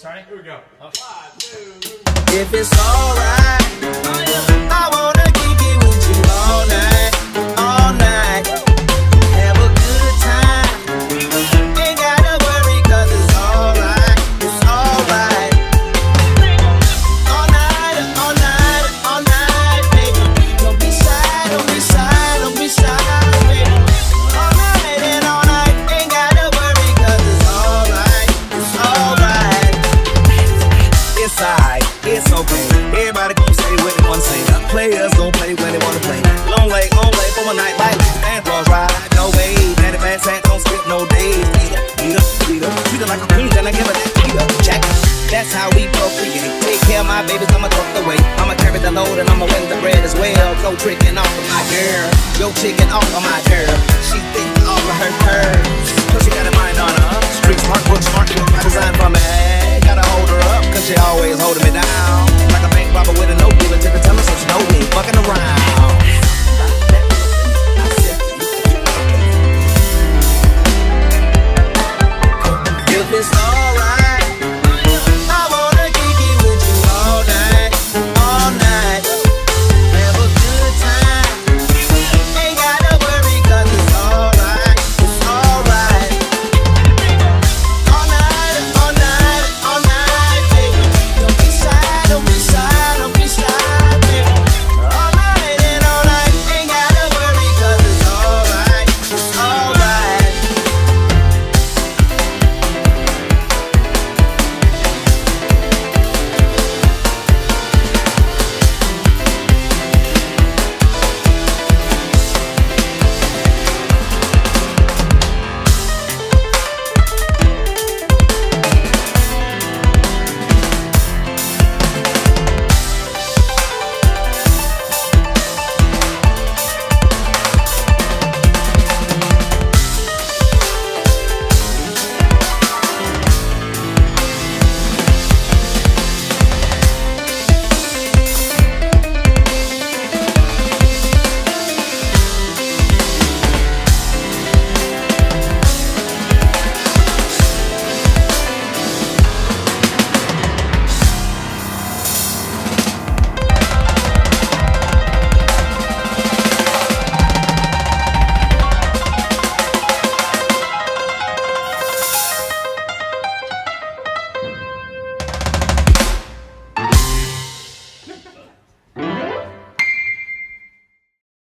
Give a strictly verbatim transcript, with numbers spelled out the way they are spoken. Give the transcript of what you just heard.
starting? Here we go. Okay. One, two, if it's alright, I wanna kick it with you all night, all night. Have a good time. Ain't gotta worry, cause it's alright, it's alright. All night, all night, all night, baby. Don't be shy, don't be shy, don't be shy, baby. All night and all night, ain't gotta worry, cause it's alright, it's alright. It's alright, it's okay. Everybody gon' say what they wanna say. Players gon' play when they wanna play. Long late, long late for my night life. Stand floors ride, no way. Daddy bad sack, don't skip no days. Beat up, beat up, beat up. Treat her like a queen, then I give her that beat up. Check. That's how we procreate. Take care of my babies, I'ma tuck the weight. I'ma carry the load and I'ma win the bread as well. Go tricking off of my girl. Yo chicken off of my girl. She think off of her curves. Cause she got a mind on her. Street smart, book smart, by design for me. Gotta hold her up, cause she always holding me down. Like a bank robber with a notebook.